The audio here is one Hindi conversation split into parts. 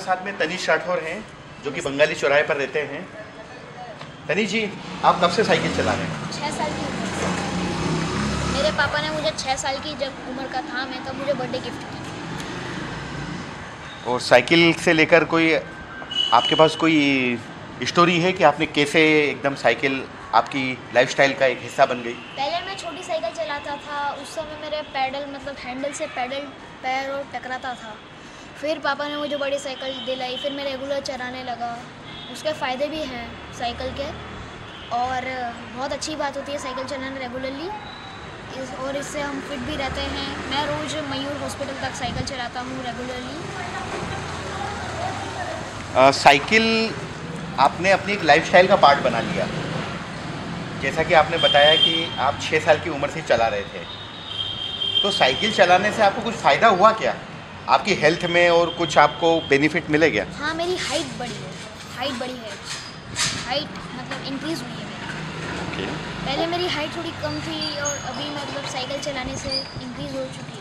साथ में तनीश राठौर हैं जो कि बंगाली चौराहे पर रहते हैं। तनीश जी, आप कब से साइकिल चला रहे हैं? 6 साल की उम्र से। मेरे पापा ने मुझे 6 साल की जब उम्र का था मैं, तब मुझे बर्थडे गिफ्ट की। और साइकिल से लेकर कोई आपके पास कोई स्टोरी है कि आपने कैसे एकदम साइकिल आपकी लाइफस्टाइल का एक हिस्सा बन गई? पहले मैं छोटी साइकिल चलाता था, उस समय मेरे पैडल मतलब हैंडल से पैडल पैर और टकराता था। फिर पापा ने मुझे बड़ी साइकिल दिलाई, फिर मैं रेगुलर चलाने लगा। उसके फ़ायदे भी हैं साइकिल के, और बहुत अच्छी बात होती है साइकिल चलाना रेगुलरली, और इससे हम फिट भी रहते हैं। मैं रोज़ मयूर हॉस्पिटल तक साइकिल चलाता हूँ रेगुलरली। साइकिल आपने अपनी एक लाइफस्टाइल का पार्ट बना लिया। जैसा कि आपने बताया कि आप 6 साल की उम्र से चला रहे थे, तो साइकिल चलाने से आपको कुछ फ़ायदा हुआ क्या आपकी हेल्थ में, और कुछ आपको बेनिफिट मिले क्या? हाँ, मेरी हाइट बढ़ी है। हाइट मतलब इंक्रीज़ हुई है मेरी। Okay. पहले मेरी हाइट थोड़ी कम थी और अभी मतलब साइकिल चलाने से इंक्रीज़ हो चुकी है।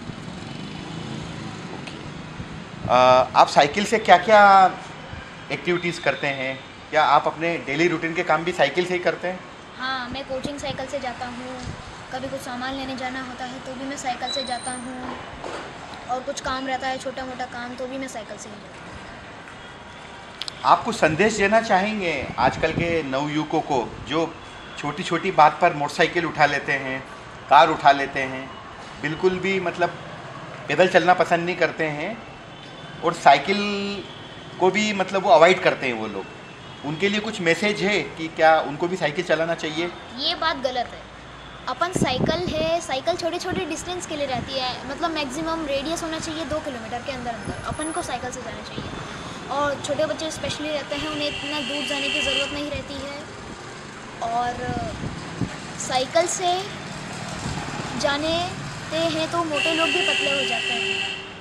आप साइकिल से क्या क्या एक्टिविटीज़ करते हैं? क्या आप अपने डेली रूटीन के काम भी साइकिल से ही करते हैं? हाँ, मैं कोचिंग साइकिल से जाता हूँ। कभी कुछ सामान लेने जाना होता है तो भी मैं साइकिल से जाता हूँ, और कुछ काम रहता है छोटा मोटा काम तो भी मैं साइकिल से ही जाता हूँ। आप कुछ संदेश देना चाहेंगे आजकल के नवयुवकों को जो छोटी छोटी बात पर मोटरसाइकिल उठा लेते हैं, कार उठा लेते हैं, बिल्कुल भी मतलब पैदल चलना पसंद नहीं करते हैं, और साइकिल को भी मतलब वो अवॉइड करते हैं वो लोग, उनके लिए कुछ मैसेज है कि क्या उनको भी साइकिल चलाना चाहिए? ये बात गलत है। अपन साइकिल छोटे छोटे डिस्टेंस के लिए रहती है, मतलब मैक्सिमम रेडियस होना चाहिए 2 किलोमीटर के अंदर अंदर अपन को साइकिल से जाना चाहिए। और छोटे बच्चे स्पेशली रहते हैं, उन्हें इतना दूर जाने की ज़रूरत नहीं रहती है, और साइकिल से जाने हैं तो मोटे लोग भी पतले हो जाते हैं।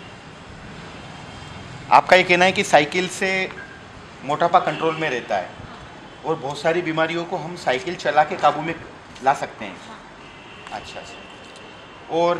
आपका ये कहना है कि साइकिल से मोटापा कंट्रोल में रहता है, और बहुत सारी बीमारियों को हम साइकिल चला के काबू में ला सकते हैं। हाँ। अच्छा। और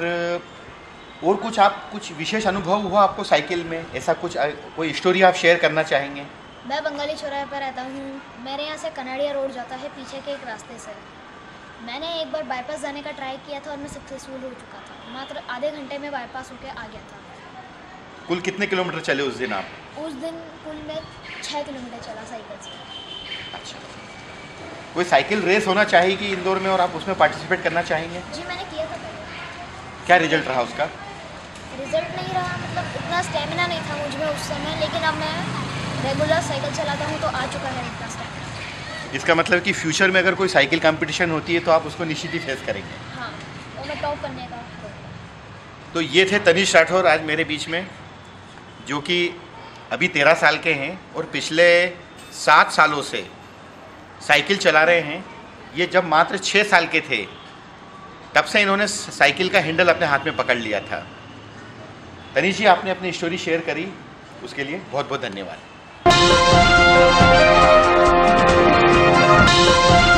कुछ विशेष अनुभव हुआ आपको साइकिल में? ऐसा कुछ कोई स्टोरी आप शेयर करना चाहेंगे? मैं बंगाली चौराहे पर रहता हूँ। मेरे यहाँ से कनाडिया रोड जाता है पीछे के एक रास्ते से। मैंने एक बार बाईपास जाने का ट्राई किया था और मैं सक्सेसफुल हो चुका था। मात्र आधे घंटे में बाईपास होके आ गया था। कुल कितने किलोमीटर चले उस दिन आप? उस दिन कुल मैं 6 किलोमीटर चला साइकिल से। अच्छा। कोई साइकिल रेस होना चाहिए इंदौर में, और आप उसमें पार्टिसिपेट करना चाहेंगे? जी, मैंने किया था पहले। क्या रिजल्ट रहा उसका? रिजल्ट नहीं रहा, मतलब इतना स्टेमिना नहीं था मुझ में उस समय, लेकिन अब मैं रेगुलर साइकिल चलाता हूँ तो आ चुका है इतना स्टेमिना। इसका मतलब कि फ्यूचर में अगर कोई साइकिल कंपटीशन होती है तो आप उसको निश्चित ही फेस करेंगे? हाँ, और मैं टॉप करने का। तो ये थे तनीश राठौर आज मेरे बीच में, जो कि अभी 13 साल के हैं और पिछले 7 सालों से साइकिल चला रहे हैं। ये जब मात्र 6 साल के थे तब से इन्होंने साइकिल का हैंडल अपने हाथ में पकड़ लिया था। तनीश जी, आपने अपनी स्टोरी शेयर करी, उसके लिए बहुत बहुत धन्यवाद।